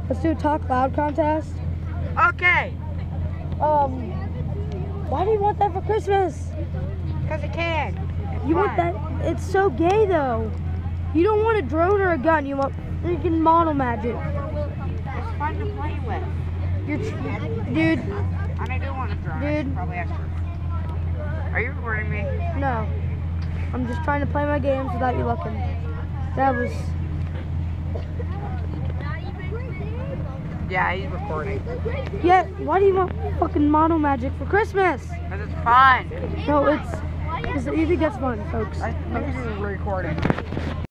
Let's do a talk loud contest. Okay. Why do you want that for Christmas? Because I can. It's You fun. want that? It's so gay though. You don't want a drone or a gun. You want freaking model magic. It's fun to play with. Dude. And I do want to drone. Dude. Probably extra. Are you recording me? No. I'm just trying to play my games without you looking. That was. Yeah, he's recording. Yeah. Why do you want fucking model magic for Christmas? Because it's fun. No, it's. You think that's fun, folks? I'm recording.